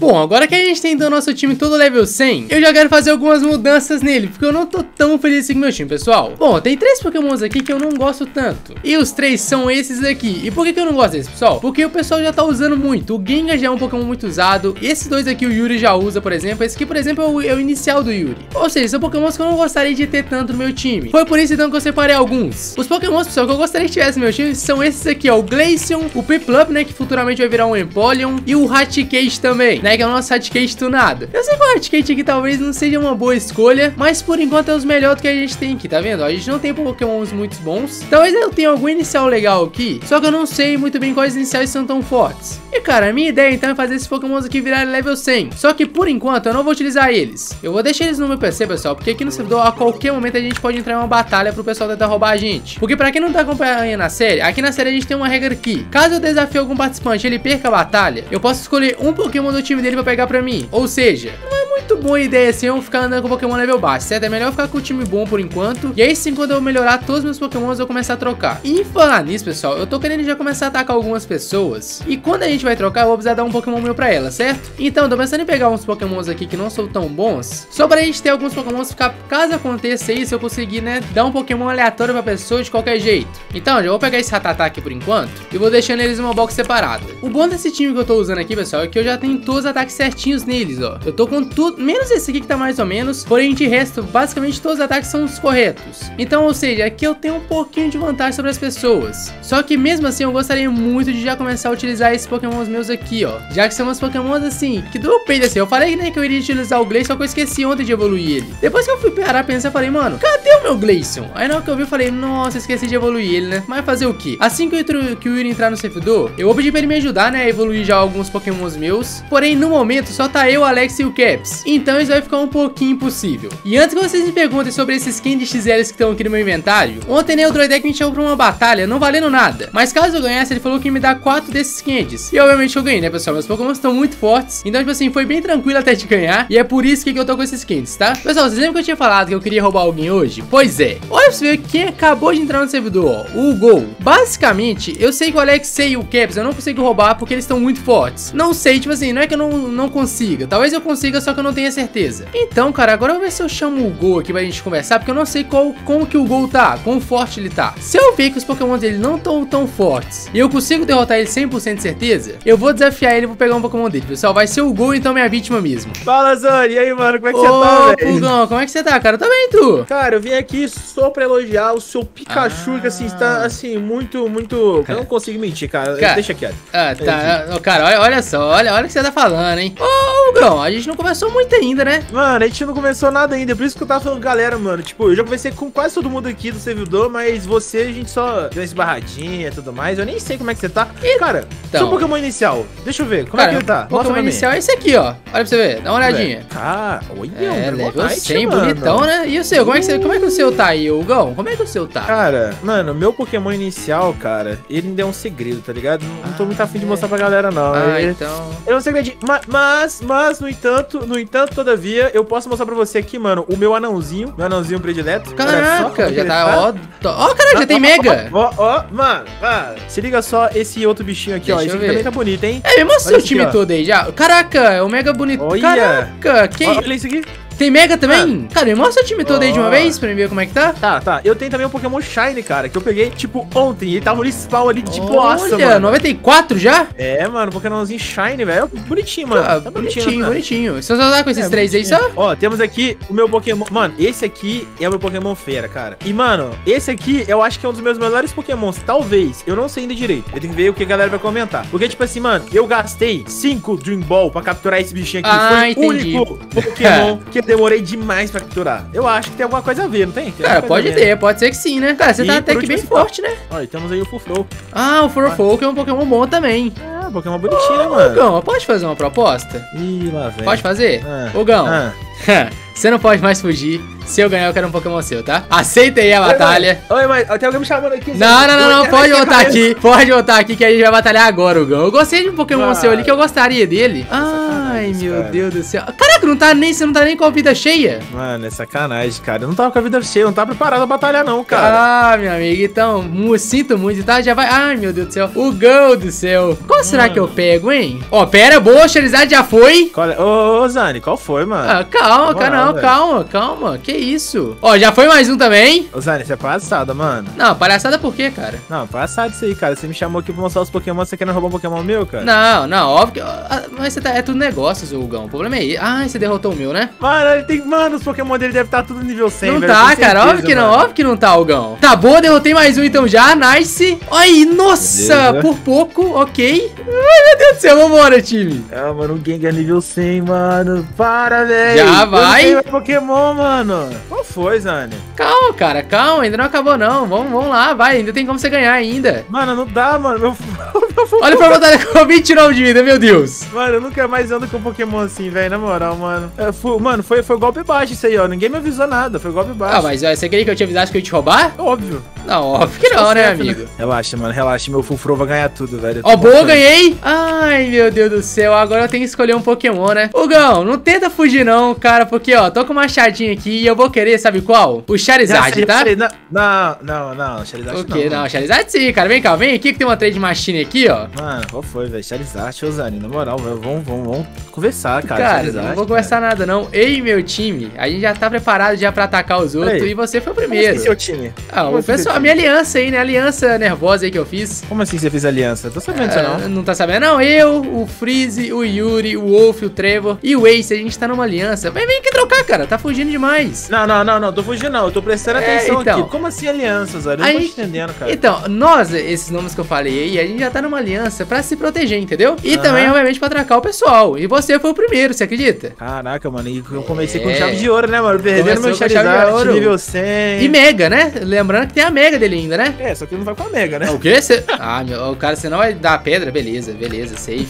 Bom, agora que a gente tem então nosso time todo level 100, eu já quero fazer algumas mudanças nele, porque eu não tô tão feliz assim com meu time, pessoal. Bom, tem 3 pokémons aqui que eu não gosto tanto, e os 3 são esses aqui. E por que eu não gosto desses, pessoal? Porque o pessoal já tá usando muito. O Gengar já é um pokémon muito usado, esses dois aqui o Yuri já usa, por exemplo. Esse aqui, por exemplo, é o inicial do Yuri. Ou seja, são pokémons que eu não gostaria de ter tanto no meu time. Foi por isso então que eu separei alguns. Os pokémons, pessoal, que eu gostaria que tivesse no meu time são esses aqui, ó, o Glaceon, o Piplup, né, que futuramente vai virar um Empoleon, e o Raticate também, né, que é o nosso Raticate tunado. Eu sei que o Raticate aqui talvez não seja uma boa escolha, mas por enquanto é os melhores que a gente tem aqui, tá vendo? Ó, a gente não tem pokémons muito bons. Talvez eu tenha algum inicial legal aqui, só que eu não sei muito bem quais iniciais são tão fortes. E cara, a minha ideia então é fazer esses pokémons aqui virarem level 100. Só que por enquanto eu não vou utilizar eles. Eu vou deixar eles no meu PC, pessoal, porque aqui no servidor a qualquer momento a gente pode entrar em uma batalha pro pessoal tentar roubar a gente. Porque pra quem não tá acompanhando a série, aqui na série a gente tem uma regra aqui. Caso eu desafie algum participante e ele perca a batalha, eu posso escolher um pokémon do time dele pra pegar pra mim. Ou seja, não é muito boa ideia assim eu ficar andando com pokémon level baixo, certo? É melhor ficar com o time bom por enquanto. E aí sim, quando eu melhorar todos os meus pokémons, eu começar a trocar. E falar nisso, pessoal, eu tô querendo já começar a atacar algumas pessoas. E quando a gente vai trocar, eu vou precisar dar um pokémon meu pra ela, certo? Então, tô pensando em pegar uns pokémons aqui que não são tão bons, só pra gente ter alguns pokémons ficar, caso aconteça isso, eu conseguir, né, dar um pokémon aleatório pra pessoa de qualquer jeito. Então, já vou pegar esse Rattata aqui por enquanto e vou deixando eles em uma box separada. O bom desse time que eu tô usando aqui, pessoal, é que eu já tenho todos os ataques certinhos neles, ó. Eu tô com tudo, menos esse aqui que tá mais ou menos, porém de resto, basicamente todos os ataques são os corretos. Então, ou seja, aqui eu tenho um pouquinho de vantagem sobre as pessoas. Só que mesmo assim, eu gostaria muito de já começar a utilizar esses pokémons meus aqui, ó. Já que são uns pokémons assim, que do peito assim. Eu falei, né, que eu iria utilizar o Glaceon, só que eu esqueci ontem de evoluir ele. Depois que eu fui parar a pensar, eu falei, mano, cadê o meu Glaceon? Aí na hora que eu vi, eu falei, nossa, esqueci de evoluir ele, né? Mas fazer o quê? Assim que o Yuri entrar no servidor, eu vou pedir pra ele me ajudar, né, a evoluir já alguns pokémons meus. Porém, no momento, só tá eu, o Alex e o Caps. Então isso vai ficar um pouquinho impossível. E antes que vocês me perguntem sobre esses candy XLs que estão aqui no meu inventário, ontem, né, o Droidek me chamou pra uma batalha, não valendo nada. Mas caso eu ganhasse, ele falou que ia me dar 4 desses candies. E obviamente eu ganhei, né, pessoal? Meus pokémons estão muito fortes. Então, tipo assim, foi bem tranquilo até de ganhar. E é por isso que eu tô com esses candies, tá? Pessoal, vocês lembram que eu tinha falado que eu queria roubar alguém hoje? Pois é. Olha pra você ver quem acabou de entrar no servidor, ó. O Gol. Basicamente, eu sei que o Alex e o Caps eu não consigo roubar porque eles estão muito fortes. Não sei, tipo assim, não é que eu não consiga. Talvez eu consiga, só que eu não tenha certeza. Então, cara, agora eu vou ver se eu chamo o Gol aqui pra gente conversar, porque eu não sei como que o Gol tá, quão forte ele tá. Se eu ver que os pokémons dele não estão tão fortes e eu consigo derrotar ele 100% de certeza, eu vou desafiar ele e vou pegar um pokémon dele, pessoal. Vai ser o Gol, então minha vítima mesmo. Fala, Zani, e aí, mano, como é que você tá, velho? Pulgão, como é que você tá, cara? Tá bem, tu? Cara, eu vim aqui só pra elogiar o seu Pikachu, que assim, está, assim, muito... Eu não consigo mentir, cara. Deixa quieto. Ah, tá. Cara, olha só, olha o que você tá falando, hein? Ô, Pulgão, a gente não conversou muito ainda, né? Mano, a gente não começou nada ainda, por isso que eu tava falando, galera, mano, tipo, eu já conversei com quase todo mundo aqui do servidor, mas você, a gente só deu essa barradinha e tudo mais, eu nem sei como é que você tá. Cara, então, seu Pokémon inicial, deixa eu ver, como é que ele tá? O Pokémon inicial é esse aqui, ó. Olha pra você ver, dá uma olhadinha. Cara, olha, level 100, bonitão, né? E o seu, como é que o seu tá aí, Hugão? Como é que o seu tá? Cara, mano, meu Pokémon inicial, cara, ele ainda é um segredo, tá ligado? Não tô muito afim de mostrar pra galera, não. Então... Ele é um segredinho, mas, no entanto, todavia, eu posso mostrar pra você aqui, mano, o meu anãozinho predileto. Caraca, já tá, ó, cara, já tem Mega. Ó, mano, se liga só esse outro bichinho aqui, ó, esse aqui também tá bonito, hein? É, me mostra o time todo aí já. Caraca, é o Mega bonito. Caraca, olha isso aqui. Tem Mega também? Cara, me mostra o time todo aí de uma vez pra mim ver como é que tá. Tá. Eu tenho também um Pokémon Shiny, cara, que eu peguei, tipo, ontem. Ele tava no spawn ali, tipo, nossa, mano. 94 já? É, mano, Pokémonzinho Shiny, velho. Bonitinho, mano. Tá bonitinho. Você só tá com esses três aí só? Ó, temos aqui o meu Pokémon. Mano, esse aqui é o meu Pokémon fera, cara. E, mano, esse aqui eu acho que é um dos meus melhores Pokémons. Talvez. Eu não sei ainda direito. Eu tenho que ver o que a galera vai comentar. Porque, tipo assim, mano, eu gastei 5 Dream Ball pra capturar esse bichinho aqui. Foi o único Pokémon que eu demorei demais pra capturar. Eu acho que tem alguma coisa a ver, não tem? Cara, pode ser que sim, né? Cara, você tá até que bem forte, né? Olha, temos aí o Furfrou. Ah, o Furfrou que é um Pokémon bom também. Ah, Pokémon bonitinho, né, mano? Hugão, pode fazer uma proposta? Ih, lá vem. Pode fazer? Hugão. Você não pode mais fugir. Se eu ganhar, eu quero um Pokémon seu, tá? Aceita aí a batalha. Oi, mãe. Tem alguém me chamando aqui. Não. Pode voltar aqui. Pode voltar aqui que a gente vai batalhar agora, Hugão. Eu gostei de um Pokémon seu ali que eu gostaria dele. Ai, meu Deus do céu. Caraca, você não tá nem com a vida cheia? Mano, é sacanagem, cara. Eu não tava com a vida cheia, eu não tava preparado a batalhar, não, cara. Ah, meu amigo, então, sinto muito, tá? Já vai. Ai, meu Deus do céu. Hugão do céu. Qual será que eu pego, hein? Ó, pera, boa, Charizard já foi. Ô, Zani, qual foi, mano? Ah, calma. Que isso? Ó, já foi mais um também. Ô, Zani, você é palhaçada, mano. Não, palhaçada por quê, cara? Não, palhaçada isso aí, cara. Você me chamou aqui pra mostrar os Pokémon, você querendo roubar um Pokémon meu, cara? Não, óbvio que... Mas é tudo negócio, seu Hugão. O problema é aí. Ah, você derrotou o meu, né? Mano, os Pokémon dele devem estar tudo nível 100, não velho. Não tá, cara. Certeza, óbvio que não tá, Hugão. Tá boa, derrotei mais um então já. Nice. Aí, nossa, beleza. Por pouco, ok. Ai, meu Deus do céu, vambora, time. Ah, mano, o Gengar nível 100, mano. Para, velho. Já vai. Eu não tenho Pokémon, mano. Qual foi, Zani? Calma, cara, calma. Ainda não acabou, não. Vamos lá, vai. Ainda tem como você ganhar ainda. Mano, não dá, mano. Olha pra batalha com 29 de vida, meu Deus. Mano, eu nunca mais ando com Pokémon assim, velho. Na moral, mano. Mano, foi golpe baixo isso aí, ó. Ninguém me avisou nada. Foi golpe baixo. Ah, mas você queria que eu te avisasse que eu ia te roubar? Óbvio. Não, óbvio que não, né, amigo? Relaxa, mano. Relaxa. Meu Fufro vai ganhar tudo, velho. Ó, boa, ganhei. Ai, meu Deus do céu. Agora eu tenho que escolher um Pokémon, né? Hugão, não tenta fugir não, cara. Porque, ó, tô com uma machadinha aqui e eu vou querer, sabe qual? O Charizard, tá? Não. Charizard o quê? Não, Charizard sim, cara. Vem cá, vem aqui que tem uma trade machine aqui, ó. Mano, qual foi, velho? Charizard, Zani, na moral, vamos conversar, cara. Cara, Charizard, não vou conversar nada, não. Ei, meu time, a gente já tá preparado já pra atacar os outros e você foi o primeiro. Como assim, seu time? Ah, o pessoal, a minha aliança aí, né? Aliança nervosa aí que eu fiz. Como assim você fez aliança? Tô sabendo disso, não. Não tá sabendo? Não, eu, o Freeze, o Yuri, o Wolf, o Trevor e o Ace, a gente tá numa aliança. Vem aqui trocar, cara. Tá fugindo demais. Não, tô fugindo não. Eu tô prestando atenção então, aqui. Como assim aliança, Zé? Eu não tô entendendo, cara. Então, esses nomes que eu falei aí, a gente já tá numa aliança pra se proteger, entendeu? E também, obviamente, pra atracar o pessoal. E você foi o primeiro, você acredita? Caraca, mano. E eu comecei com chave de ouro, né, mano? Perdendo meu chave Charizard, nível 100. E Mega, né? Lembrando que tem a Mega dele ainda, né? É, só que não vai com a Mega, né? O quê? O cara, você não vai dar a pedra? Beleza, safe.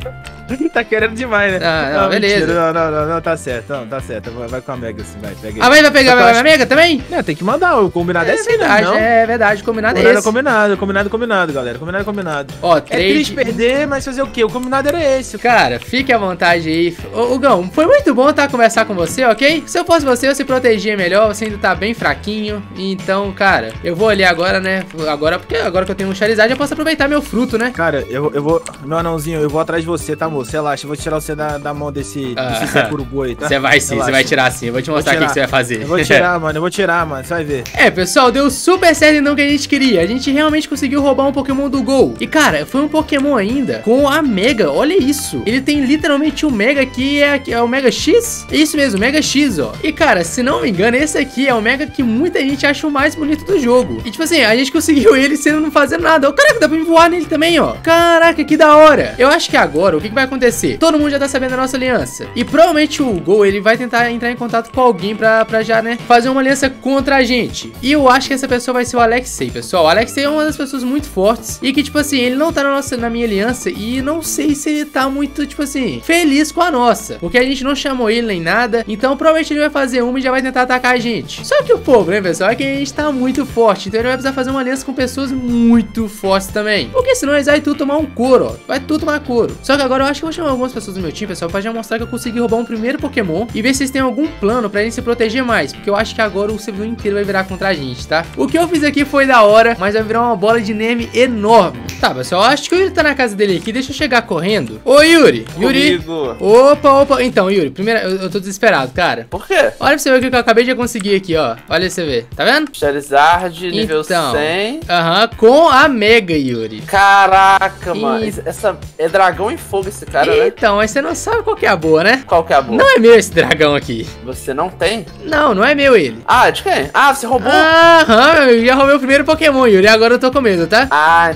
Tá querendo demais, né? Não, beleza. Não, tá certo. Não, tá certo. Vai com a Mega assim, vai. Pega aí. Ah, vai pegar a Mega também? É, tem que mandar. O combinado é assim, verdade, não? É verdade, combinado é esse. Combinado, galera. Combinado. Ó, É triste perder, mas fazer o quê? O combinado era esse. Cara, fique à vontade aí. Ô, Hugão, foi muito bom conversar com você, ok? Se eu fosse você, eu se protegia melhor. Você ainda tá bem fraquinho. Então, cara, eu vou ali agora, né? Porque agora que eu tenho um Charizard, eu posso aproveitar meu fruto, né? Cara, eu vou... Meu anãozinho, eu vou atrás de você, tá, moço? Relaxa, eu vou tirar você da mão desse Urubu aí, tá? Você vai sim, você vai tirar sim. Eu vou te mostrar o que você vai fazer. Eu vou tirar, mano. Você vai ver. É, pessoal, deu super certo então o que a gente queria. A gente realmente conseguiu roubar um Pokémon do Gol. E, cara, foi um Pokémon ainda com a Mega. Olha isso. Ele tem literalmente um Mega que é o Mega X. É isso mesmo, Mega X, ó. E, cara, se não me engano, esse aqui é o Mega que muita gente acha o mais bonito do jogo. E, tipo assim, a gente conseguiu ele sendo não fazendo nada. Caraca, dá pra me voar nele também, ó. Caraca, que da hora. Eu acho que agora, o que vai acontecer? Todo mundo já tá sabendo da nossa aliança. E provavelmente o Gol, ele vai tentar entrar em contato com alguém pra já, né, fazer uma aliança contra a gente. E eu acho que essa pessoa vai ser o Alexei, pessoal. O Alexei é uma das pessoas muito fortes e que, tipo assim, ele não tá na minha aliança e não sei se ele tá muito, tipo assim, feliz com a nossa. Porque a gente não chamou ele nem nada. Então, provavelmente ele vai fazer uma e já vai tentar atacar a gente. Só que o problema, pessoal, é que a gente tá muito forte. Então ele vai precisar fazer uma aliança com pessoas muito fortes também. Porque senão eles vão tudo tomar um couro, ó. Vai tudo tomar couro. Só que agora eu acho que eu vou chamar algumas pessoas do meu time, pessoal, pra já mostrar que eu consegui roubar um primeiro Pokémon e ver se eles têm algum plano pra gente se proteger mais. Porque eu acho que agora o servidor inteiro vai virar contra a gente, tá? O que eu fiz aqui foi da hora, mas vai virar uma bola de neve enorme. Tá, pessoal, eu acho que o Yuri tá na casa dele aqui. Deixa eu chegar correndo. Ô, Yuri. Yuri. Opa. Então, Yuri, primeiro, eu tô desesperado, cara. Por quê? Olha pra você ver o que eu acabei de conseguir aqui, ó. Olha pra você ver. Tá vendo? Charizard, nível 100. Com a Mega, Yuri. Caraca, mano. Essa é dragão em fogo esse cara, né? Então, mas você não sabe qual que é a boa, né? Qual que é a boa? Não é meu esse dragão aqui. Você não tem? Não é meu ele. Ah, de quem? Ah, você roubou? Eu já roubei o primeiro Pokémon, Yuri, e agora eu tô com medo, tá? Ah, entendi.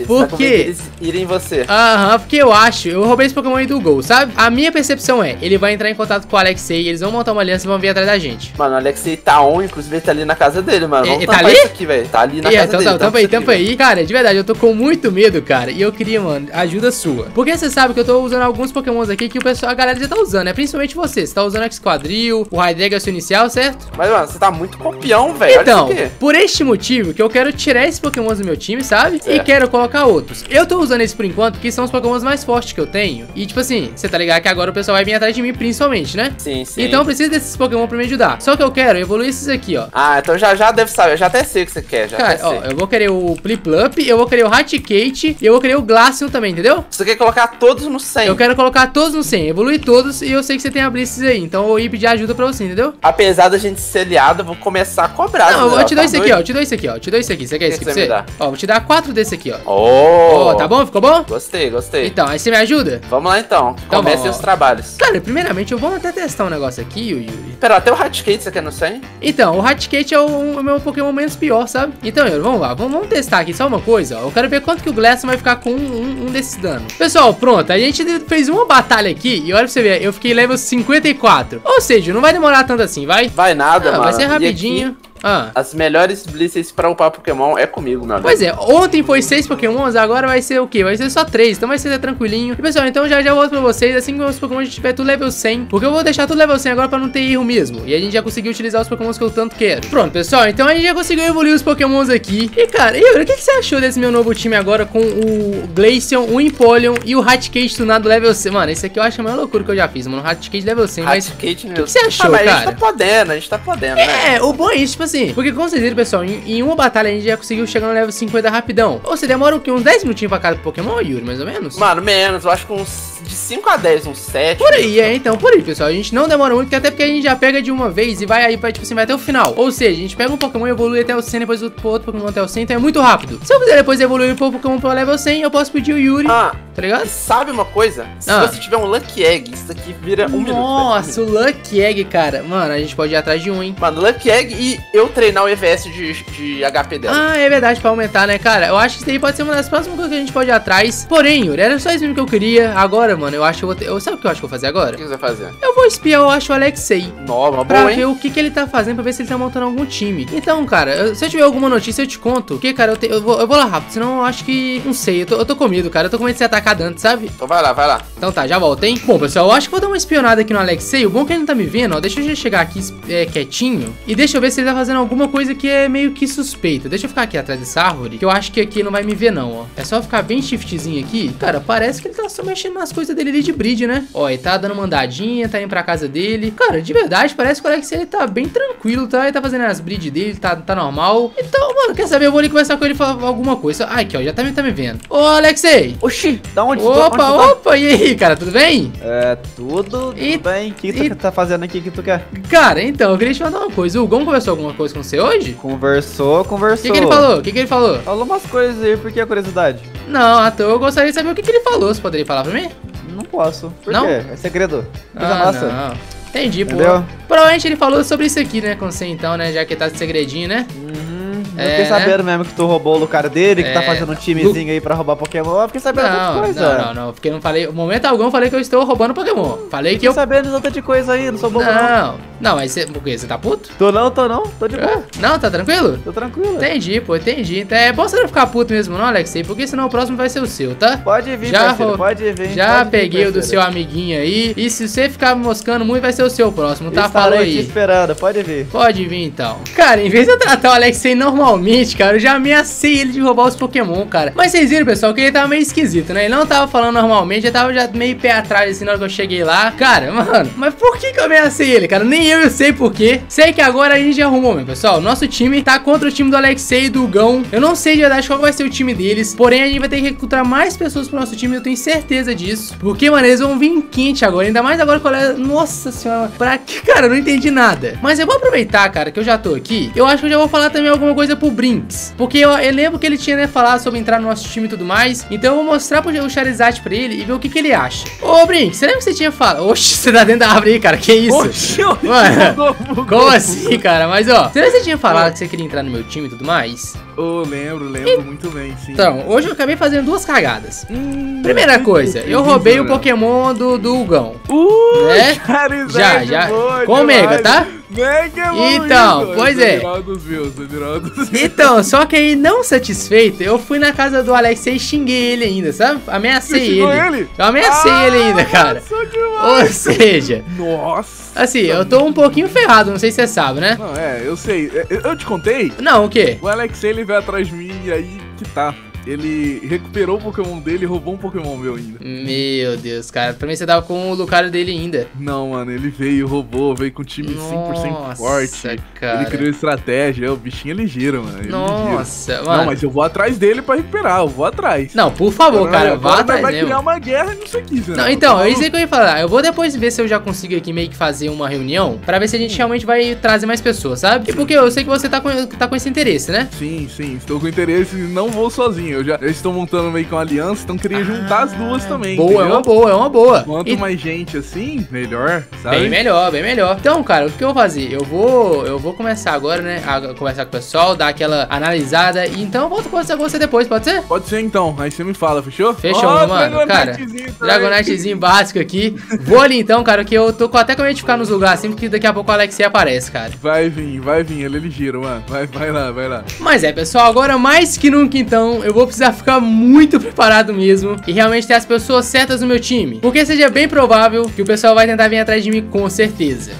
Porque eles irem em você. Aham, porque eu roubei esse Pokémon aí do Gol, sabe? A minha percepção é, ele vai entrar em contato com o Alexei, eles vão montar uma aliança e vão vir atrás da gente. Mano, o Alexei tá on, inclusive ele tá ali na casa dele, mano. Vamos tá ali? isso aqui, velho. Tá ali na casa dele. Tampa aí. Cara, de verdade, eu tô com muito medo, cara. E eu queria, mano, ajuda sua. Porque você sabe que eu tô usando alguns Pokémons aqui que o pessoal, a galera já tá usando, né? Principalmente você. Você tá usando o X-Quadril, o Hydreigon é o seu inicial, certo? Mas, mano, você tá muito copião, velho. Então, por este motivo que eu quero tirar esses Pokémons do meu time, sabe? E quero colocar outros. Eu tô usando esse por enquanto porque são os Pokémons mais fortes que eu tenho. E tipo assim, você tá ligado que agora o pessoal vai vir atrás de mim principalmente, né? Sim. Então eu preciso desses Pokémon pra me ajudar. Só que eu quero evoluir esses aqui, ó. Ah, então já deve saber. Eu já até sei o que você quer, Cara, ó, eu vou querer o Piplup, eu vou querer o Raticate e eu vou querer o Glaceon também, entendeu? Você quer colocar todos no 100? Eu quero colocar todos no 100, evoluir todos e eu sei que você tem a Blissey aí. Então eu vou ir pedir ajuda pra você, entendeu? Apesar da gente ser aliado, eu vou começar a cobrar. Não, eu vou te dar isso aqui, ó. Te dou isso aqui, ó. Te dou isso aqui. Você quer isso aqui pra você? Ó, vou te dar 4 desse aqui, ó. Oh, tá bom? Ficou bom? Gostei. Então, aí você me ajuda? Vamos lá então. Comecem os trabalhos. Cara, primeiramente eu vou até testar um negócio aqui, Yuri. Pera, até o Raticate você quer no 100? Então, o Raticate é o meu Pokémon menos pior, sabe? Então, Yuri, vamos lá. Vamos testar aqui só uma coisa, ó. Eu quero ver quanto que o Glaceon vai ficar com um desses danos. Pessoal, pronto. A gente fez uma batalha aqui e olha pra você ver, eu fiquei level 54. Ou seja, não vai demorar tanto assim, vai? Vai nada, mano. Vai ser rapidinho. As melhores Blissey's pra upar Pokémon é comigo, meu amigo. Pois é, ontem foi 6 Pokémons, agora vai ser o quê? Vai ser só 3, então vai ser tranquilinho. E pessoal, então já volto pra vocês, assim que os Pokémon tiver tudo level 100, porque eu vou deixar tudo level 100 agora pra não ter erro mesmo. E a gente já conseguiu utilizar os Pokémons que eu tanto quero. Pronto, pessoal, então a gente já conseguiu evoluir os Pokémons aqui. E cara, Yuri, o que você achou desse meu novo time agora com o Glaceon, o Empoleon e o Raticate tunado level 100? Mano, esse aqui eu acho a maior loucura que eu já fiz, mano. O Raticate level 100, mas... Raticate, o que você achou, cara? A gente tá podendo, né? É, o bom é isso, tipo assim, porque com certeza, pessoal, em uma batalha a gente já conseguiu chegar no level 50 rapidão. Ou você demora o quê? Uns 10 minutinhos pra cada Pokémon, Yuri, mais ou menos? Mano, menos, eu acho que uns de 5 a 10, uns 7. Por aí, então, por aí, pessoal. A gente não demora muito, até porque a gente já pega de uma vez e vai aí, tipo assim, vai até o final. Ou seja, a gente pega um Pokémon e evolui até o 100, depois o outro Pokémon até o 100, então é muito rápido. Se eu quiser depois evoluir o Pokémon pro level 100, eu posso pedir o Yuri, tá ligado? Sabe uma coisa? Se você tiver um Lucky Egg, isso aqui vira um minuto. Nossa, o Lucky Egg, cara. Mano, a gente pode ir atrás de um, hein? Mano, Lucky Egg e eu treinar o EVS de HP dela. Ah, é verdade, pra aumentar, né, cara? Eu acho que isso daí pode ser uma das próximas coisas que a gente pode ir atrás. Porém, Yuri, era só isso mesmo que eu queria. Agora, mano, eu acho que eu vou ter... Sabe o que eu acho que eu vou fazer agora? O que você vai fazer? Eu vou espiar, eu acho, o Alexei. Nova, pra boa, ver o que ele tá fazendo, pra ver se ele tá montando algum time. Então, cara, se eu tiver alguma notícia, eu te conto. Porque, cara, eu vou lá rápido, senão eu acho que... Não sei, eu tô com medo, cara. Eu tô com medo de ser atacado antes, sabe? Então vai lá. Então tá, já volta, hein? Bom, pessoal, eu acho que vou dar uma espionada aqui no Alexei. O bom é que ele não tá me vendo, ó. Deixa eu já chegar aqui quietinho. E deixa eu ver se ele tá fazendo alguma coisa que é meio que suspeita. Deixa eu ficar aqui atrás dessa árvore, que eu acho que aqui ele não vai me ver, não, ó. É só ficar bem shiftzinho aqui. Cara, parece que ele tá só mexendo nas coisas dele ali de breed, né? Ó, ele tá dando uma andadinha, tá indo pra casa dele. Cara, de verdade, parece que o Alexei, ele tá bem tranquilo, tá? Ele tá fazendo as breed dele, tá normal. Então, mano, quer saber? Eu vou ali conversar com ele e falar alguma coisa. Ah, aqui, ó, já tá me vendo. Ô, Alexei! Oxi, da onde? Opa, e aí, cara, tudo bem? Tudo bem. O que tu tá fazendo aqui que tu quer? Cara, então, eu queria te mandar uma coisa. O Gon conversou alguma coisa com você hoje? Conversou. O que ele falou? O que ele falou? Falou umas coisas aí, por que a curiosidade? Não, então eu gostaria de saber o que ele falou. Você poderia falar pra mim? Não posso. Por não? quê? É segredo. Coisa nossa. Não. Entendi, pô. Entendeu? Provavelmente ele falou sobre isso aqui, né, com você então, né, já que tá de segredinho, né? Eu fiquei sabendo mesmo que tu roubou o cara dele, que tá fazendo um timezinho aí pra roubar Pokémon. Eu fiquei sabendo tanta coisa. Não, porque eu não falei, no momento algum eu falei que eu estou roubando Pokémon. Falei que eu... sabendo de tanta coisa aí, não sou bobo não, mas você, o quê? Você tá puto? Tô não, tô de boa. Não, tá tranquilo? Tô tranquilo. Entendi, pô, entendi. Então é bom você não ficar puto mesmo não, Alexei, porque senão o próximo vai ser o seu, tá? Pode vir, parceiro, pode vir. Já peguei o do seu amiguinho aí, e se você ficar moscando muito, vai ser o seu próximo, tá? Falou aí. Te esperando, pode vir. Pode vir então. Cara, em vez de eu tratar o Alexei normalmente, cara, eu já ameacei ele de roubar os Pokémon, cara. Mas vocês viram, pessoal, que ele tava meio esquisito, né? Ele não tava falando normalmente, ele tava já meio pé atrás, assim, na hora que eu cheguei lá. Cara, mano, mas por que eu ameacei ele, cara? Nem eu sei por quê. Sei que agora a gente arrumou, meu pessoal. Nosso time tá contra o time do Alexei e do Gão. Eu não sei de verdade qual vai ser o time deles, porém a gente vai ter que recrutar mais pessoas pro nosso time, eu tenho certeza disso. Porque, mano, eles vão vir quente agora, ainda mais agora que eu... Nossa senhora, pra que, cara? Eu não entendi nada. Mas eu vou aproveitar, cara, que eu já tô aqui. Eu acho que eu já vou falar também alguma coisa pro Brinks. Porque eu lembro que ele tinha, né, falado sobre entrar no nosso time e tudo mais. Então eu vou mostrar o Charizard pra ele e ver o que ele acha. Ô, Brinks, você lembra que você tinha falado? Oxi, você tá dentro da árvore aí, cara. Que isso? Oxi, mano, como assim, cara? Mas, ó, você lembra que você tinha falado que você queria entrar no meu time e tudo mais? Lembro muito bem, sim. Então, hoje eu acabei fazendo duas cagadas. Primeira coisa, eu roubei o Pokémon do Hugão. Né? Charizard Já. boa, Com o Mega, tá? Mega Então, pois é. Dos Então, só que aí, não satisfeito, eu fui na casa do Alexei e xinguei ele ainda, sabe? Ameacei ele. Eu ameacei ele ainda, cara. Ou seja... Nossa. Assim, eu tô um pouquinho ferrado, não sei se você sabe, né? Não, eu sei. Eu te contei? Não, o quê? O Alexei, ele veio atrás de mim e aí que tá. Ele recuperou o Pokémon dele e roubou um Pokémon meu ainda. Meu Deus, cara. Pra mim você tava com o Lucario dele ainda. Não, mano. Ele roubou, veio com um time 100% forte. Cara. Ele criou estratégia. O bichinho é ligeiro, mano. Nossa, mano. Não, mas eu vou atrás dele pra recuperar. Eu vou atrás. Não, por favor, cara. Vá atrás vai mesmo. criar uma guerra nisso aqui, né? Não, então, é isso aí que eu ia falar. Eu vou depois ver se eu já consigo aqui meio que fazer uma reunião pra ver se a gente realmente vai trazer mais pessoas, sabe? E porque eu sei que você tá com esse interesse, né? Sim. Estou com interesse e não vou sozinho. Eu estou montando meio com a aliança, então queria juntar as duas também. Boa, entendeu? é uma boa. Quanto mais gente assim, melhor, sabe? Bem melhor. Então, cara, o que eu vou fazer? Eu vou começar agora, né, a conversar com o pessoal, dar aquela analisada, e então eu volto a conversar com você depois, pode ser? Pode ser então, aí você me fala, fechou? Fechou, mano, cara. Dragonitezinho básico aqui. Vou ali então, cara, que eu tô até com medo de ficar nos lugares assim, porque daqui a pouco o Alexei aparece, cara. Vai vir, ele é ligeiro, mano. Vai lá. Mas pessoal, agora mais que nunca então, eu vou precisar ficar muito preparado mesmo e realmente ter as pessoas certas no meu time, porque seja bem provável que o pessoal vai tentar vir atrás de mim com certeza.